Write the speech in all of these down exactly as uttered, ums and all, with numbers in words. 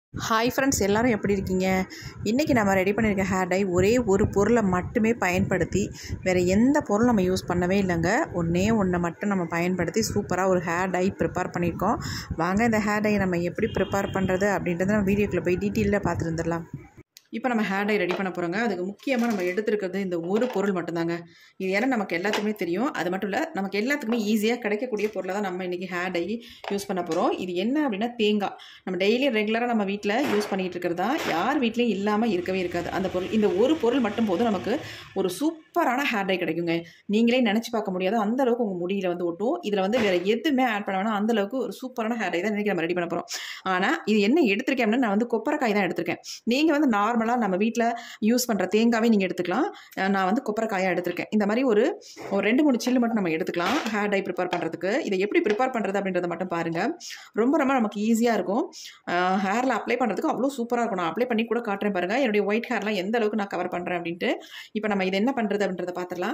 Hi friends, எல்லோரும் எப்படி இருக்கீங்க? இன்றைக்கி நம்ம ரெடி பண்ணியிருக்க ஹேர் டை ஒரே ஒரு பொருளை மட்டுமே பயன்படுத்தி, வேறு எந்த பொருள் நம்ம யூஸ் பண்ணவே இல்லைங்க. ஒன்றே ஒன்றை மட்டும் நம்ம பயன்படுத்தி சூப்பராக ஒரு ஹேர் டை ப்ரிப்பேர் பண்ணியிருக்கோம். வாங்க இந்த ஹேர் டை நம்ம எப்படி ப்ரிப்பேர் பண்ணுறது அப்படின்றத நம்ம வீடியோக்குள்ளே போய் டீட்டெயிலாக பார்த்துருந்துடலாம். இப்போ நம்ம ஹேர் டை ரெடி பண்ண போகிறோங்க. அதுக்கு முக்கியமாக நம்ம எடுத்துருக்கிறது இந்த ஒரு பொருள் மட்டும்தாங்க. இது ஏன்னா நமக்கு எல்லாத்துக்குமே தெரியும். அது மட்டும் இல்லை, நமக்கு எல்லாத்துக்குமே ஈஸியாக கிடைக்கக்கூடிய பொருளை தான் நம்ம இன்றைக்கி ஹேர் டை யூஸ் பண்ண போகிறோம். இது என்ன அப்படின்னா தேங்காய். நம்ம டெய்லி ரெகுலராக நம்ம வீட்டில் யூஸ் பண்ணிகிட்டு இருக்கிறதா யார் வீட்லேயும் இல்லாமல் இருக்கவே இருக்காது அந்த பொருள். இந்த ஒரு பொருள் மட்டும் போதும் நமக்கு ஒரு சூப்பரான ஹேர் டை கிடைக்குங்க. நீங்களே நினச்சி பார்க்க முடியாது அந்தளவுக்கு உங்கள் முடியில் வந்து ஒட்டும். இதில் வந்து வேறு எதுவுமே ஆட் பண்ண வேணாம். அந்தளவுக்கு ஒரு சூப்பரான ஹேர் டை தான் இன்றைக்கி நம்ம ரெடி பண்ண போகிறோம். ஆனால் இது என்ன எடுத்திருக்கேன் அப்படின்னா, நான் வந்து கொப்பரைக்காய் தான் எடுத்திருக்கேன். நீங்கள் வந்து நார்மல் நம்ம வீட்டில் யூஸ் பண்ணுற தேங்காவே நீங்கள் எடுத்துக்கலாம். நான் வந்து கொப்பரைக்காயாக எடுத்திருக்கேன். இந்த மாதிரி ஒரு ஒரு ரெண்டு மூணு சில்லு மட்டும் நம்ம எடுத்துக்கலாம் ஹேர் டை ப்ரிப்பேர் பண்ணுறதுக்கு. இதை எப்படி ப்ரிப்பேர் பண்ணுறது அப்படின்றத மட்டும் பாருங்கள். ரொம்ப ரொம்ப நமக்கு ஈஸியாக இருக்கும். ஹேரில் அப்ளை பண்ணுறதுக்கு அவ்வளோ சூப்பராக இருக்கும். நான் அப்ளை பண்ணி கூட காட்டுறேன் பாருங்கள், என்னுடைய ஒயிட் ஹேர்லாம் எந்த அளவுக்கு நான் கவர் பண்ணுறேன் அப்படின்ட்டு. இப்போ நம்ம இது என்ன பண்ணுறது அப்படின்றத பார்த்துடலாம்.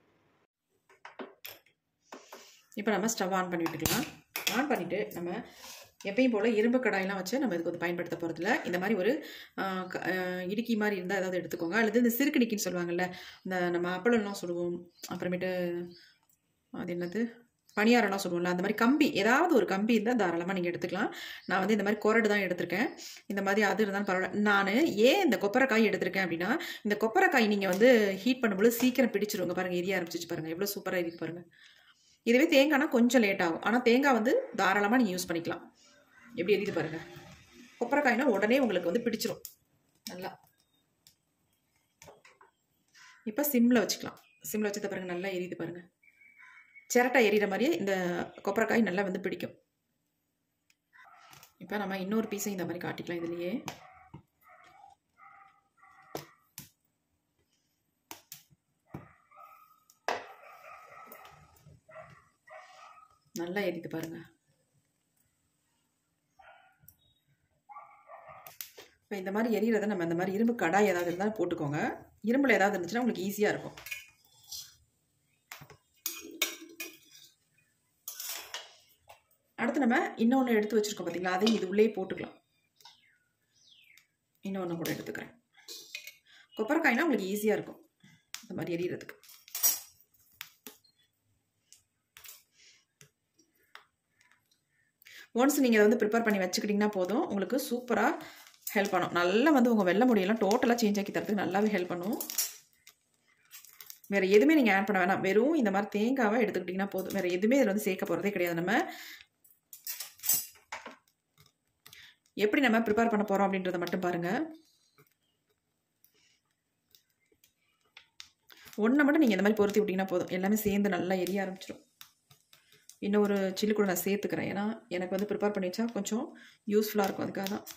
இப்போ நம்ம ஸ்டவ் ஆன் பண்ணி விட்டுக்கலாம். ஆன் பண்ணிவிட்டு நம்ம எப்பயும் போல் இரும்பு கடாயெல்லாம் வச்சு நம்ம இதுக்கு வந்து பயன்படுத்த போகிறதில்ல. இந்த மாதிரி ஒரு இடுக்கி மாதிரி இருந்தால் ஏதாவது எடுத்துக்கோங்க. அல்லது இந்த சிறுகிடிக்கின்னு சொல்லுவாங்கள்ல, இந்த நம்ம அப்பளம்லாம் சுடுவோம், அப்புறமேட்டு அது என்னது பணியாரம்லாம் சொல்லுவோம்ல, அந்த மாதிரி கம்பி ஏதாவது ஒரு கம்பி இருந்தால் தாராளமாக நீங்கள் எடுத்துக்கலாம். நான் வந்து இந்த மாதிரி கொரடு தான் எடுத்திருக்கேன். இந்த மாதிரி அது இருந்தாலும் பரவாயில்ல. நான் ஏன் இந்த கொப்பரைக்காய் எடுத்திருக்கேன் அப்படின்னா, இந்த கொப்பரைக்காய் நீங்கள் வந்து ஹீட் பண்ணும்போது சீக்கிரம் பிடிச்சிருவாங்க பாருங்கள். எரிய ஆரம்பிச்சிச்சு பாருங்கள், எவ்வளோ சூப்பராக இருக்குது பாருங்கள். இதுவே தேங்காய்னா கொஞ்சம் லேட் ஆகும். ஆனால் தேங்காய் வந்து தாராளமாக நீங்கள் யூஸ் பண்ணிக்கலாம். எப்படி எரியுது பாருங்கள். கொப்பரைக்காய்னா உடனே உங்களுக்கு வந்து பிடிச்சிரும் நல்லா. இப்போ சிம்மில் வச்சுக்கலாம். சிம்மில் வச்சத பாருங்கள், நல்லா எரியுது பாருங்கள். சிரட்டை எரியிற மாதிரியே இந்த கொப்பரைக்காய் நல்லா வந்து பிடிக்கும். இப்போ நம்ம இன்னொரு பீஸை இந்த மாதிரி காட்டிக்கலாம். இதுலேயே நல்லா எரியுது பாருங்கள். இப்போ இந்த மாதிரி எரியிறத நம்ம இந்த மாதிரி இரும்பு கடாய் ஏதாவது இருந்தாலும் போட்டுக்கோங்க. இரும்பில் ஏதாவது இருந்துச்சுன்னா உங்களுக்கு ஈஸியாக இருக்கும். அடுத்து நம்ம இன்னொன்று எடுத்து வச்சுருக்கோம் பார்த்தீங்களா, அதையும் இது உள்ளே போட்டுக்கலாம். இன்னொன்று கூட எடுத்துக்கிறேன். கொப்பரைக்காய்னா உங்களுக்கு ஈஸியாக இருக்கும் இந்த மாதிரி எரியிறதுக்கு. ஒன்ஸ் நீங்கள் அதை வந்து ப்ரிப்பேர் பண்ணி வச்சுக்கிட்டிங்கன்னா போதும், உங்களுக்கு சூப்பராக ஹெல்ப் பண்ணும். நல்லா வந்து உங்கள் வெள்ளை முடியெல்லாம் டோட்டலாக சேஞ்ச் ஆக்கி தரதுக்கு நல்லாவே ஹெல்ப் பண்ணும். வேறு எதுவுமே நீங்கள் ஆட் பண்ண வேணாம். வெறும் இந்த மாதிரி தேங்காவை எடுத்துக்கிட்டிங்கன்னா போதும். வேறு எதுவுமே இதில் வந்து சேர்க்க போகிறதே கிடையாது. நம்ம எப்படி நம்ம ப்ரிப்பேர் பண்ண போகிறோம் அப்படின்றத மட்டும் பாருங்கள். ஒன்றை மட்டும் நீங்கள் இந்த மாதிரி பொருத்தி விட்டிங்கன்னா போதும், எல்லாமே சேர்ந்து நல்லா எரிய ஆரம்பிச்சிடும். இன்னொரு சில்லு கூட நான் சேர்த்துக்கிறேன். ஏன்னா எனக்கு வந்து ப்ரிப்பேர் பண்ணி வச்சா கொஞ்சம் யூஸ்ஃபுல்லாக இருக்கும். அதுக்காக தான்.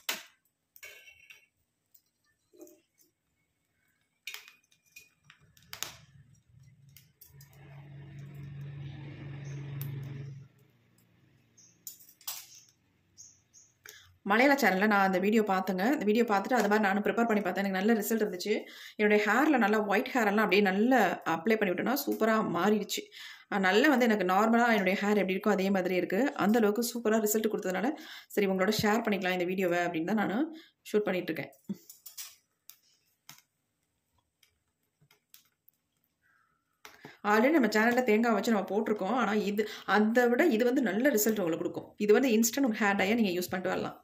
மலையாள சேனலில் நான் அந்த வீடியோ பார்த்தேங்க. அந்த வீடியோ பார்த்துட்டு அது மாதிரி நானும் ப்ரிப்பேர் பண்ணி பார்த்தேன். எனக்கு நல்ல ரிசல்ட் இருந்துச்சு. என்னுடைய ஹேரில் நல்லா ஒயிட் ஹேரெல்லாம் அப்படியே நல்லா அப்ளை பண்ணி விட்டோன்னா சூப்பராக மாறிடுச்சு. நல்லா வந்து எனக்கு நார்மலாக என்னுடைய ஹேர் எப்படி இருக்கோ அதே மாதிரி இருக்குது. அந்தளவுக்கு சூப்பராக ரிசல்ட் கொடுத்ததுனால சரி உங்களோட ஷேர் பண்ணிக்கலாம் இந்த வீடியோவை அப்படின்னு தான் நான் ஷூட் பண்ணிகிட்ருக்கேன். ஆல்ரெடி நம்ம சேனலில் தேங்காய் வச்சு நம்ம போட்டிருக்கோம். ஆனால் இது அதை விட இது வந்து நல்ல ரிசல்ட் உங்களுக்கு கொடுக்கும். இது வந்து இன்ஸ்டன்ட் ஹேர் டையை நீங்கள் யூஸ் பண்ணிட்டு வரலாம்.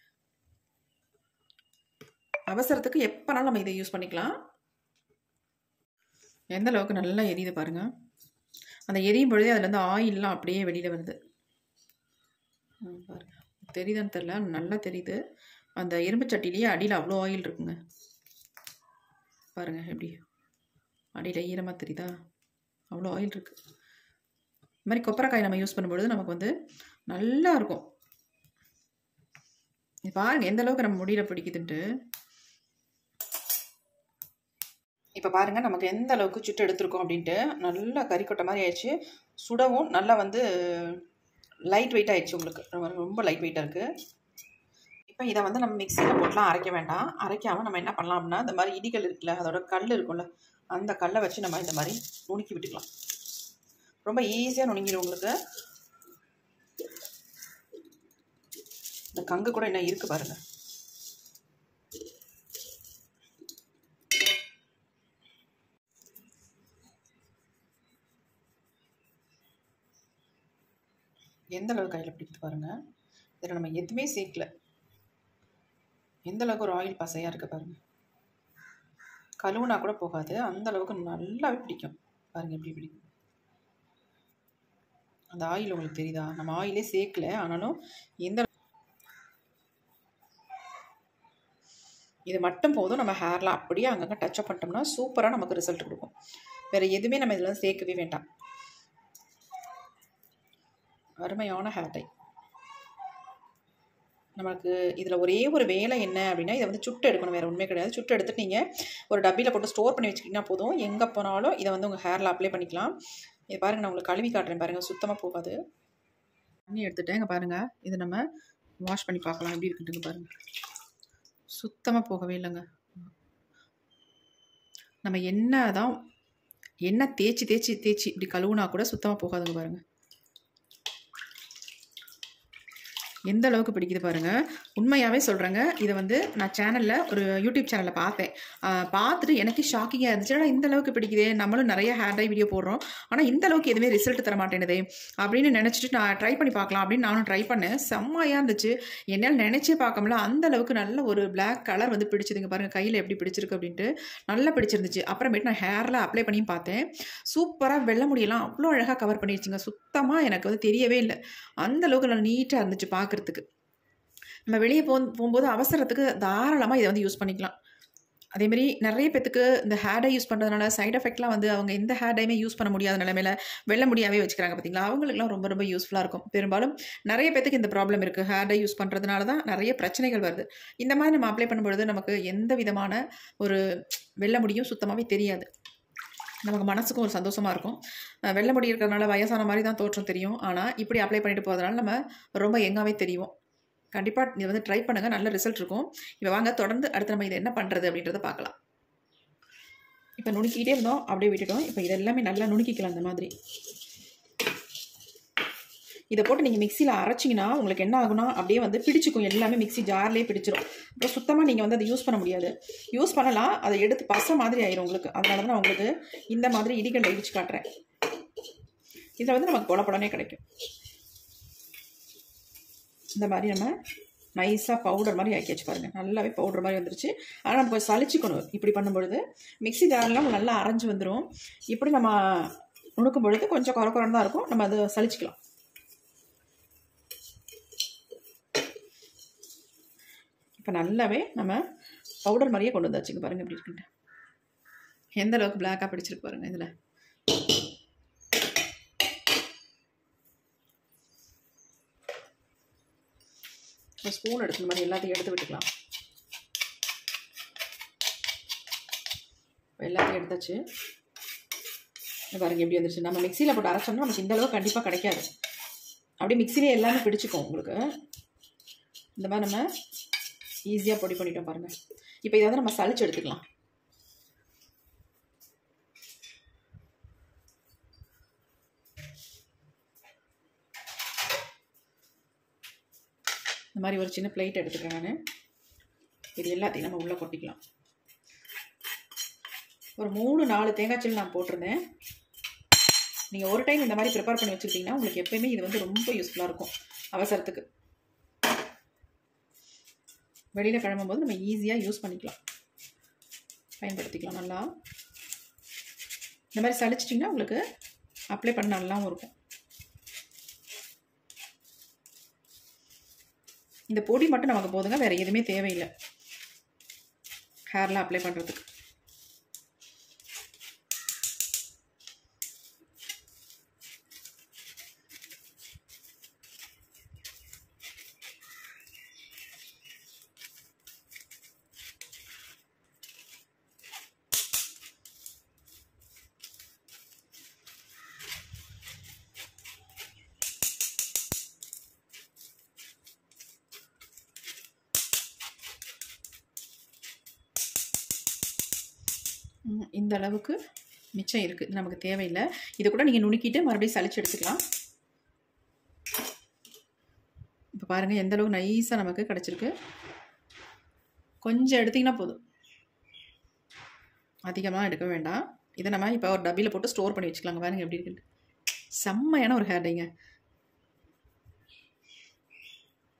அவசரத்துக்கு எப்போனாலும் நம்ம இதை யூஸ் பண்ணிக்கலாம். எந்த அளவுக்கு நல்லா எரியுது பாருங்கள். அந்த எரியும் பொழுதே அதுலேருந்து ஆயிலெலாம் அப்படியே வெளியில் வருது பாருங்கள். தெரியுதான்னு தெரில, நல்லா தெரியுது. அந்த இரும்பு சட்டிலேயே அடியில் அவ்வளோ ஆயில் இருக்குங்க பாருங்கள். எப்படி அடியில் ஈரமாக தெரியுதா? அவ்வளோ ஆயில் இருக்குது. இந்த மாதிரி கொப்பரைக்காய் நம்ம யூஸ் பண்ணும்பொழுது நமக்கு வந்து நல்லா இருக்கும். பாருங்கள் எந்த அளவுக்கு நம்ம முடியல பிடிக்குதுன்ட்டு. இப்போ பாருங்கள் நமக்கு எந்த அளவுக்கு சுட்டு எடுத்துருக்கோம் அப்படின்ட்டு. நல்லா கறிக்கொட்டை மாதிரி ஆயிடுச்சு. சுடவும் நல்லா வந்து லைட் வெயிட் ஆகிடுச்சு. உங்களுக்கு ரொம்ப லைட் வெயிட்டாக இருக்குது. இப்போ இதை வந்து நம்ம மிக்சியில் போட்டுலாம் அரைக்க வேண்டாம். அரைக்காமல் நம்ம என்ன பண்ணலாம் அப்படின்னா, இந்த மாதிரி இடிகள் இருக்குல்ல, அதோட கல் இருக்கும்ல, அந்த கல்லை வச்சு நம்ம இந்த மாதிரி நுணுக்கி விட்டுக்கலாம். ரொம்ப ஈஸியாக நுணுங்கிடும் உங்களுக்கு. இந்த கங்கு கூட என்ன இருக்குது பாருங்கள். எந்த அளவுக்கு கையில் பிடிக்குது பாருங்கள். இதில் நம்ம எதுவுமே சேர்க்கல. எந்த அளவுக்கு ஒரு ஆயில் பசையாக இருக்குது பாருங்கள். கழுவுனா கூட போகாது, அந்த அளவுக்கு நல்லாவே பிடிக்கும் பாருங்கள். எப்படி பிடிக்கும் அந்த ஆயில் உங்களுக்கு தெரியுதா? நம்ம ஆயிலே சேர்க்கல, ஆனாலும் எந்த இது மட்டும் போதும். நம்ம ஹேரில் அப்படியே அங்கங்கே டச்சப் பண்ணிட்டோம்னா சூப்பராக நமக்கு ரிசல்ட் கொடுக்கும். வேறு எதுவுமே நம்ம இதில் சேர்க்கவே வேண்டாம். அருமையான ஹேர் டை. நமக்கு இதில் ஒரே ஒரு வேலை என்ன அப்படின்னா, இதை வந்து சுட்டு எடுக்கணும், வேறு உண்மை கிடையாது. சுட்டு எடுத்துட்டு நீங்கள் ஒரு டப்பியில் போட்டு ஸ்டோர் பண்ணி வச்சுக்கிட்டிங்கன்னா போதும். எங்கே போனாலும் இதை வந்து உங்கள் ஹேரில் அப்ளை பண்ணிக்கலாம். இது பாருங்கள், நான் உங்களுக்கு கழுவி காட்டுறேன் பாருங்கள். சுத்தமாக போகாது. தண்ணி எடுத்துகிட்டேன், இங்கே பாருங்கள். இதை நம்ம வாஷ் பண்ணி பார்க்கலாம் எப்படி இருக்குதுங்க பாருங்கள். சுத்தமாக போகவே இல்லைங்க. நம்ம என்ன தான் என்ன தேய்ச்சி தேய்ச்சி தேய்ச்சி இப்படி கழுவுனா கூட சுத்தமாக போகாதுங்க பாருங்கள். எந்த அளவுக்கு பிடிக்குது பாருங்கள். உண்மையாகவே சொல்கிறேங்க. இதை வந்து நான் சேனலில் ஒரு யூடியூப் சேனலில் பார்த்தேன். பார்த்துட்டு எனக்கு ஷாக்கிங்காக இருந்துச்சு. ஆனால் இந்த அளவுக்கு பிடிக்குது, நம்மளும் நிறைய ஹேர் டை வீடியோ போடுறோம், ஆனால் இந்த அளவுக்கு எதுவுமே ரிசல்ட் தர மாட்டேனுதே அப்படின்னு நினச்சிட்டு நான் ட்ரை பண்ணி பார்க்கலாம் அப்படின்னு நானும் ட்ரை பண்ணேன். செம்மையாக இருந்துச்சு. என்னால் நினச்சே பார்க்க முடியல, அந்த அளவுக்கு நல்ல ஒரு பிளாக் கலர் வந்து பிடிச்சிதுங்க பாருங்கள். கையில் எப்படி பிடிச்சிருக்கு அப்படின்ட்டு நல்லா பிடிச்சிருந்துச்சு. அப்புறமேட்டு நான் ஹேரில் அப்ளை பண்ணியும் பார்த்தேன். சூப்பராக வெள்ளை முடியெல்லாம் அவ்வளோ அழகாக கவர் பண்ணிடுச்சுங்க. சுத்தமாக எனக்கு வந்து தெரியவே இல்லை. அந்த அளவுக்கு நல்லா நீட்டாக இருந்துச்சு பார்க்குறதுக்கு. நம்ம வெளியே போ போகும்போது அவசரத்துக்கு தாராளமாக இதை வந்து யூஸ் பண்ணிக்கலாம். அதேமாரி நிறைய பேத்துக்கு இந்த ஹேர் டை யூஸ் பண்ணுறதுனால சைட் எஃபெக்ட்லாம் வந்து அவங்க எந்த ஹேர் டைமே யூஸ் பண்ண முடியாத நிலைமையில வெள்ளை முடியாவே வச்சுக்கிறாங்க பார்த்தீங்களா. அவங்களுக்குலாம் ரொம்ப ரொம்ப யூஸ்ஃபுல்லாக இருக்கும். பெரும்பாலும் நிறைய பேத்துக்கு இந்த ப்ராப்ளம் இருக்குது. ஹேர் டை யூஸ் பண்ணுறதுனால தான் நிறைய பிரச்சனைகள் வருது. இந்த மாதிரி நம்ம அப்ளை பண்ணும்பொழுது நமக்கு எந்த விதமான ஒரு வெள்ளை முடியும் சுத்தமாகவே தெரியாது. நமக்கு மனசுக்கும் ஒரு சந்தோஷமாக இருக்கும். வெள்ளை முடி இருக்கிறதுனால வயசான மாதிரி தான் தோற்றம் தெரியும். ஆனால் இப்படி அப்ளை பண்ணிட்டு போகிறதுனால நம்ம ரொம்ப யங்காகவே தெரியும். கண்டிப்பாக இது வந்து ட்ரை பண்ணுங்கள், நல்ல ரிசல்ட் இருக்கும். இப்போ வாங்க தொடர்ந்து அடுத்து நம்ம இதை என்ன பண்ணுறது அப்படின்றத பார்க்கலாம். இப்போ நுணுக்கிட்டே இருந்தோம், அப்படியே விட்டுட்டோம். இப்போ இது எல்லாமே நல்லா நுணுக்கிக்கலாம். இந்த மாதிரி இதை போட்டு நீங்கள் மிக்சியில் அரைச்சிங்கன்னா உங்களுக்கு என்ன ஆகுனா அப்படியே வந்து பிடிச்சிக்கும். எல்லாமே மிக்சி ஜார்லேயே பிடிச்சிடும். அப்புறம் சுத்தமாக நீங்கள் வந்து அதை யூஸ் பண்ண முடியாது. யூஸ் பண்ணலாம், அதை எடுத்து பசை மாதிரி ஆயிரும் உங்களுக்கு. அதனால தான் நான் உங்களுக்கு இந்த மாதிரி இடிகள் இடிச்சு காட்டுறேன். இதில் வந்து நமக்கு பொல பொலனே கிடைக்கும். இந்த மாதிரி நம்ம நைஸாக பவுடர் மாதிரி ஆக்கி வச்சு பாருங்கள். நல்லாவே பவுடர் மாதிரி வந்துருச்சு. ஆனால் நம்ம கொஞ்சம் சளிச்சிக்கணும். இப்படி பண்ணும்பொழுது மிக்சி ஜார்லாம் நல்லா அரைஞ்சி வந்துடும். இப்படி நம்ம நுணுக்கும் பொழுது கொஞ்சம் குறை குறைன்னு தான் இருக்கும். நம்ம அதை சளிச்சிக்கலாம். இப்போ நல்லாவே நம்ம பவுடர் மாதிரியே கொண்டு வந்தாச்சுங்க பாருங்கள் எப்படி இருக்குன்ட்டு. எந்த அளவுக்கு பிளாக்காக பிடிச்சிருக்கு பாருங்கள். இதில் ஸ்பூன் எடுத்து இந்த மாதிரி எல்லாத்தையும் எடுத்து விட்டுக்கலாம். எல்லாத்தையும் எடுத்தாச்சு. பாருங்கள் எப்படி வந்துருச்சு. நம்ம மிக்சியில் போட்டு அரைச்சோம்னா நமக்கு இந்த அளவுக்கு கண்டிப்பாக கிடைக்காது. அப்படியே மிக்சிலே எல்லாமே பிடிச்சிக்கும் உங்களுக்கு. இந்த மாதிரி நம்ம ஈஸியாக பொடி பண்ணிட்டோம் பாருங்கள். இப்போ இதை வந்து நம்ம சளிச்சு எடுத்துக்கலாம். இந்த மாதிரி ஒரு சின்ன பிளேட் எடுத்துக்கிறேன் நான். இது எல்லாத்தையும் நம்ம உள்ளே கொட்டிக்கலாம். ஒரு மூணு நாலு தேங்காய் சில்லு நான் போட்டிருந்தேன். நீங்கள் ஒரு டைம் இந்த மாதிரி ப்ரிப்பேர் பண்ணி வச்சுக்கிட்டிங்கன்னா உங்களுக்கு எப்போயுமே இது வந்து ரொம்ப யூஸ்ஃபுல்லாக இருக்கும். அவசரத்துக்கு வெளியில் கிளம்பும்போது நம்ம ஈஸியாக யூஸ் பண்ணிக்கலாம், பயன்படுத்திக்கலாம். நல்லா இந்த மாதிரி சளிச்சிட்டிங்கன்னா உங்களுக்கு அப்ளை பண்ண நல்லாவும் இருக்கும். இந்த பொடி மட்டும் நமக்கு போதுங்க, வேறு எதுவுமே தேவையில்லை ஹேர்லாம் அப்ளை பண்ணுறதுக்கு. இந்த அளவுக்கு மிச்சம் இருக்குது, நமக்கு தேவையில்லை. இதை கூட நீங்கள் நுணுக்கிட்டு மறுபடியும் சளிச்சு எடுத்துக்கலாம். இப்போ பாருங்கள் எந்த அளவுக்கு நைஸாக நமக்கு கிடச்சிருக்கு. கொஞ்சம் எடுத்திங்கன்னா போதும், அதிகமாக எடுக்க வேண்டாம். இதை நம்ம இப்போ ஒரு டப்பியில் போட்டு ஸ்டோர் பண்ணி வச்சுக்கலாங்க. பாருங்கள் எப்படி இருக்குன்னு. செம்மையான ஒரு ஹேர் டைங்க.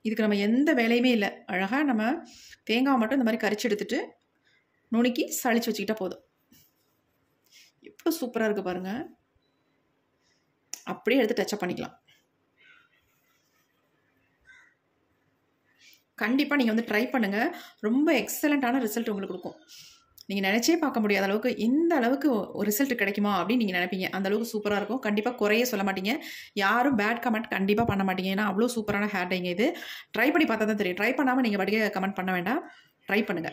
இதுக்கு நம்ம எந்த வேலையுமே இல்லை. அழகாக நம்ம தேங்காய் மட்டும் இந்த மாதிரி கரிச்சு எடுத்துட்டு நுணுக்கி சளிச்சு வச்சுக்கிட்டா போதும். எவ்வளோ சூப்பராக இருக்குது பாருங்கள். அப்படியே எடுத்து டச்சப் பண்ணிக்கலாம். கண்டிப்பாக நீங்கள் வந்து ட்ரை பண்ணுங்கள். ரொம்ப எக்ஸலண்ட்டான ரிசல்ட் உங்களுக்கு கொடுக்கும். நீங்கள் நினச்சே பார்க்க முடியாத அளவுக்கு இந்த அளவுக்கு ஒரு ரிசல்ட் கிடைக்குமா அப்படின்னு நீங்கள் நினைப்பீங்க. அந்தளவுக்கு சூப்பராக இருக்கும். கண்டிப்பாக குறைய சொல்ல மாட்டீங்க. யாரும் பேட் கமெண்ட் கண்டிப்பாக பண்ண மாட்டீங்க. ஏன்னா அவ்வளோ சூப்பரான ஹேர் டைங்க இது. ட்ரை பண்ணி பார்த்தா தான் தெரியும். ட்ரை பண்ணாமல் நீங்கள் பாட்டுக்கு கமெண்ட் பண்ண வேண்டாம். ட்ரை பண்ணுங்கள்.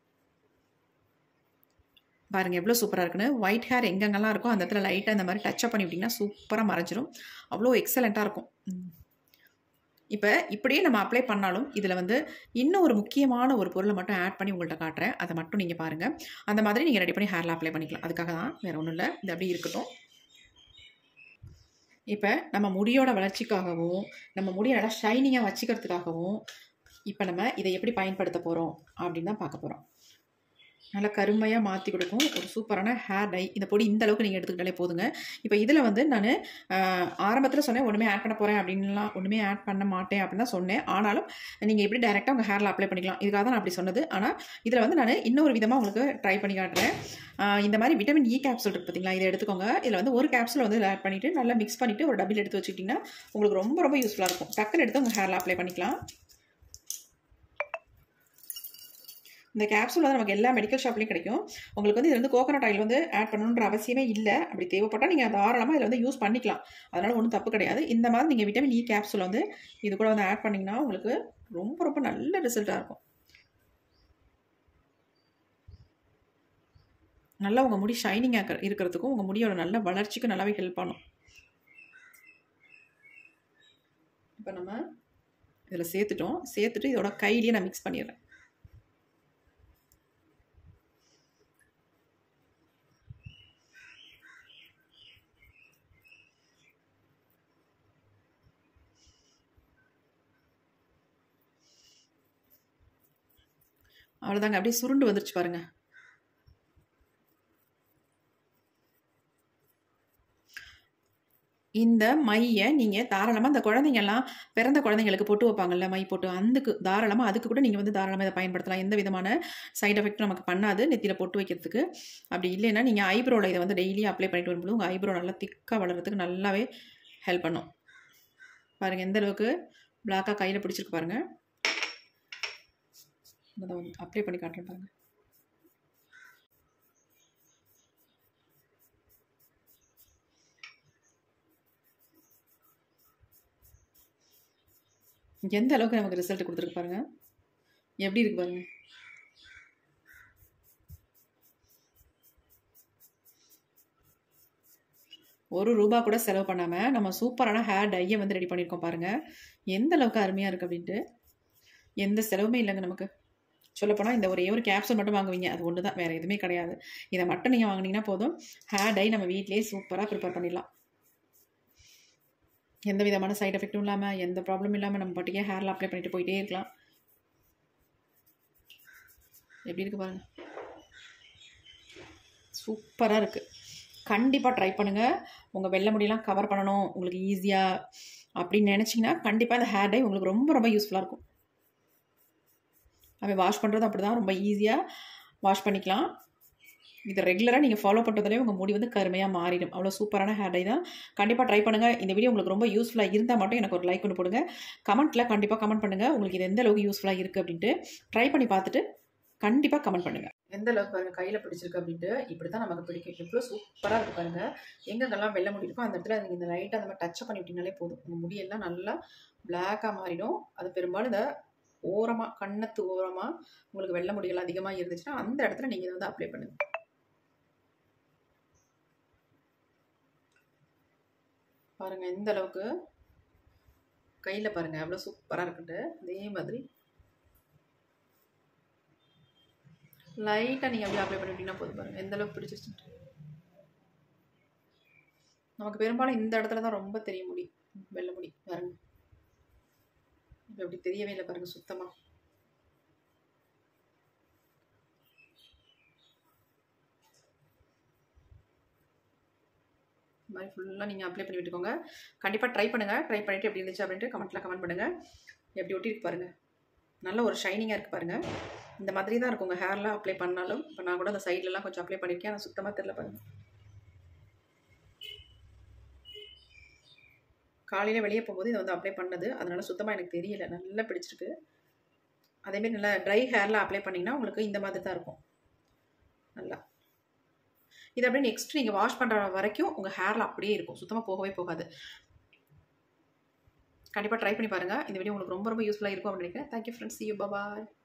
பாருங்கள் எவ்வளோ சூப்பராக இருக்குன்னு. ஒயிட் ஹேர் எங்கெங்கெல்லாம் இருக்கோ அந்த இடத்துல லைட்டாக இந்த மாதிரி டச்சப் பண்ணி விட்டிங்கன்னா சூப்பராக மறைஞ்சிரும். அவ்வளோ எக்ஸலண்ட்டாக இருக்கும். இப்போ இப்படியே நம்ம அப்ளை பண்ணாலும் இதில் வந்து இன்னும் ஒரு முக்கியமான ஒரு பொருளை மட்டும் ஆட் பண்ணி உங்கள்கிட்ட காட்டுறேன். அதை மட்டும் நீங்கள் பாருங்கள். அந்த மாதிரி நீங்கள் ரெடி பண்ணி ஹேரில் அப்ளை பண்ணிக்கலாம். அதுக்காக தான், வேறு ஒன்றும் இல்லை. இது அப்படியே இருக்கட்டும். இப்போ நம்ம முடியோட வளர்ச்சிக்காகவும் நம்ம முடியை நல்லா ஷைனிங்காக வச்சுக்கிறதுக்காகவும் இப்போ நம்ம இதை எப்படி பயன்படுத்த போகிறோம் அப்படின்னு தான் பார்க்க போகிறோம். நல்லா கருமையாக மாற்றி கொடுக்கும் ஒரு சூப்பரான ஹேர் டை. இந்த பொடி இந்த அளவுக்கு நீங்கள் எடுத்துக்கிட்டாலே போதுங்க. இப்போ இதில் வந்து நான் ஆரம்பத்தில் சொன்னேன் ஒன்றுமே ஆட் பண்ண போகிறேன் அப்படின்லாம், ஒன்றுமே ஆட் பண்ண மாட்டேன் அப்படின்னு தான் சொன்னேன். ஆனாலும் நீங்கள் எப்படி டைரெக்டாக உங்கள் ஹேரில் அப்ளை பண்ணிக்கலாம். இதுக்காக தான் நான் அப்படி சொன்னது. ஆனால் இதில் வந்து நான் இன்னொரு விதமாக உங்களுக்கு ட்ரை பண்ணி காட்டுறேன். இந்த மாதிரி விட்டமின் இ கேப்சூல் இருக்குது பார்த்தீங்களா, இதை எடுத்துக்கோங்க. இதில் வந்து ஒரு கேப்சூல் வந்து ஆட் பண்ணிவிட்டு நல்லா மிக்ஸ் பண்ணிவிட்டு ஒரு டப்பில் எடுத்து வச்சுக்கிட்டிங்கன்னா உங்களுக்கு ரொம்ப ரொம்ப யூஸ்ஃபுல்லாக இருக்கும். டக்குன்னு எடுத்து உங்கள் ஹேரில் அப்ளை பண்ணிக்கலாம். இந்த கேப்சூல் வந்து நமக்கு எல்லா மெடிக்கல் ஷாப்லையும் கிடைக்கும். உங்களுக்கு வந்து இது வந்து கோகனட் ஆயில் வந்து ஆட் பண்ணணுன்ற அவசியமே இல்லை. அப்படி தேவைப்பட்டால் நீங்கள் தாராளமாக இதில் வந்து யூஸ் பண்ணிக்கலாம். அதனால் ஒன்றும் தப்பு கிடையாது. இந்த மாதிரி நீங்கள் விட்டமின் இ கேப்சூல் வந்து இது கூட வந்து ஆட் பண்ணிங்கன்னா உங்களுக்கு ரொம்ப ரொம்ப நல்ல ரிசல்ட்டாக இருக்கும். நல்லா உங்கள் முடி ஷைனிங்காக இருக்கிறதுக்கும் உங்கள் முடியோட நல்ல வளர்ச்சிக்கும் நல்லாவே ஹெல்ப் பண்ணும். இப்போ நம்ம இதில் சேர்த்துட்டோம். சேர்த்துட்டு இதோட கையிலேயே நான் மிக்ஸ் பண்ணிடுறேன். அவ்வளோதாங்க. அப்படியே சுருண்டு வந்துருச்சு பாருங்கள். இந்த மையை நீங்கள் தாராளமாக இந்த குழந்தைங்கள்லாம் பிறந்த குழந்தைங்களுக்கு பொட்டு வைப்பாங்கள்ல, மை போட்டு, அதுக்கு தாராளமாக அதுக்கு கூட நீங்கள் வந்து தாராளமாக இதை பயன்படுத்தலாம். எந்த விதமான சைட் எஃபெக்ட்டும் நமக்கு பண்ணாது நெத்தியில் பொட்டு வைக்கிறதுக்கு. அப்படி இல்லைன்னா நீங்கள் ஐப்ரோவில் இதை வந்து டெய்லி அப்ளை பண்ணிட்டு வரும்போது உங்கள் ஐப்ரோ நல்லா திக்காக வளர்கிறதுக்கு நல்லாவே ஹெல்ப் பண்ணும். பாருங்கள் எந்த அளவுக்கு பிளாக்காக கையில் பிடிச்சிருக்கு பாருங்கள். அதை வந்து அப்ளை பண்ணி காட்டுறேன் பாருங்கள். எந்த அளவுக்கு நமக்கு ரிசல்ட் கொடுத்துருக்கு பாருங்க. எப்படி இருக்கு பாருங்க. ஒரு ரூபா கூட செலவு பண்ணாமல் நம்ம சூப்பரான ஹேர் டையை வந்து ரெடி பண்ணியிருக்கோம் பாருங்கள். எந்த அளவுக்கு அருமையாக இருக்குது அப்படின்ட்டு. எந்த செலவுமே இல்லைங்க நமக்கு. சொல்லப்போனால் இந்த ஒரே ஒரு கேப்சூல் மட்டும் வாங்குவீங்க, அது ஒன்று தான், வேறு எதுவுமே கிடையாது. இதை மட்டும் நீங்கள் வாங்கினீங்கன்னா போதும், ஹேர் டை நம்ம வீட்டிலேயே சூப்பராக ப்ரிப்பேர் பண்ணிடலாம். எந்த விதமான சைட் எஃபெக்டும் இல்லாமல், எந்த ப்ராப்ளமும் இல்லாமல் நம்ம பாட்டுக்கே ஹேரில் அப்ளை பண்ணிட்டு போயிட்டே இருக்கலாம். எப்படி இருக்குது பாருங்கள். சூப்பராக இருக்குது. கண்டிப்பாக ட்ரை பண்ணுங்கள். உங்கள் வெள்ளை முடியெல்லாம் கவர் பண்ணணும் உங்களுக்கு ஈஸியாக அப்படின்னு நினச்சிங்கன்னா கண்டிப்பாக இந்த ஹேர் டை உங்களுக்கு ரொம்ப ரொம்ப யூஸ்ஃபுல்லாக இருக்கும். அவன் வாஷ் பண்ணுறது அப்படி தான், ரொம்ப ஈஸியாக வாஷ் பண்ணிக்கலாம். இதை ரெகுலராக நீங்கள் ஃபாலோ பண்ணுறதுலேயே உங்கள் முடி வந்து கருமையாக மாறிடும். அவ்வளோ சூப்பரான ஹேர் டை தான். கண்டிப்பாக ட்ரை பண்ணுங்கள். இந்த வீடியோ உங்களுக்கு ரொம்ப யூஸ்ஃபுல்லாக இருந்தால் மட்டும் எனக்கு ஒரு லைக் ஒன்று போடுங்க. கமெண்ட்டில் கண்டிப்பாக கமெண்ட் பண்ணுங்கள் உங்களுக்கு இது எந்த அளவுக்கு யூஸ்ஃபுல்லாக இருக்குது அப்படின்ட்டு. ட்ரை பண்ணி பார்த்துட்டு கண்டிப்பாக கமெண்ட் பண்ணுங்கள். எந்த அளவுக்கு பாருங்கள் கையில் பிடிச்சிருக்கு அப்படின்ட்டு. இப்படி தான் நமக்கு பிடிக்கும். எவ்வளோ சூப்பராக இருக்குது பாருங்கள். எங்கெங்கெல்லாம் வெள்ளை முடி இருக்கோ அந்த இடத்துல நீங்கள் இந்த லைட்டாக அந்த மாதிரி டச் பண்ணி விட்டிங்கனாலே போதும், உங்கள் முடியெல்லாம் நல்லா பிளாக்காக மாறிடும். அது பெரும்பாலும் இந்த ஓரமாக, கண்ணத்து ஓரமாக உங்களுக்கு வெள்ளை முடியெல்லாம் அதிகமாக இருந்துச்சுன்னா அந்த இடத்துல நீங்கள் இதை வந்து அப்ளை பண்ணுங்கள். பாருங்கள் எந்த அளவுக்கு கையில் பாருங்கள் எவ்வளோ சூப்பராக இருக்குன்ட்டு. அதே மாதிரி லைட்டாக நீங்கள் அப்படியே அப்ளை பண்ணிவிட்டீங்கன்னா போதும். பாருங்கள் எந்த அளவுக்கு பிடிச்சிருச்சுட்டு. நமக்கு பெரும்பாலும் இந்த இடத்துல தான் ரொம்ப தெரிய முடி, வெள்ளை முடி பாருங்கள். இப்போ அப்படி தெரியவே இல்லை பாருங்கள் சுத்தமாக. இந்த மாதிரி ஃபுல்லாக நீங்கள் அப்ளை பண்ணி விட்டுக்கோங்க. கண்டிப்பாக ட்ரை பண்ணுங்கள். ட்ரை பண்ணிவிட்டு எப்படி இருந்துச்சு அப்படின்ட்டு கமெண்ட்டில் கமெண்ட் பண்ணுங்கள். எப்படி ஒட்டிருக்கு பாருங்கள், நல்ல ஒரு ஷைனிங்காக இருக்குது பாருங்கள். இந்த மாதிரி தான் இருக்கும் உங்கள் ஹேர்லாம் அப்ளை பண்ணாலும். இப்போ நான் கூட அந்த சைட்லலாம் கொஞ்சம் அப்ளை பண்ணியிருக்கேன், ஆனால் சுத்தமாக தெரியல பாருங்கள். காலையில் வெளியே போகும்போது இதை வந்து அப்ளை பண்ணது, அதனால சுத்தமாக எனக்கு தெரியல, நல்லா பிடிச்சிருக்கு. அதேமாரி நல்லா ட்ரை ஹேரில் அப்ளை பண்ணிங்கன்னா உங்களுக்கு இந்த மாதிரி தான் இருக்கும். நல்லா இது அப்படியே நெக்ஸ்ட் நீங்கள் வாஷ் பண்ணுற வரைக்கும் உங்கள் ஹேரில் அப்படியே இருக்கும், சுத்தமாக போகவே போகாது. கண்டிப்பாக ட்ரை பண்ணி பாருங்கள். இந்த வீடியோ உங்களுக்கு ரொம்ப ரொம்ப யூஸ்ஃபுல்லாக இருக்கும் அப்படின்னு நினைக்கிறேன். Thank you friends, see you, bye bye.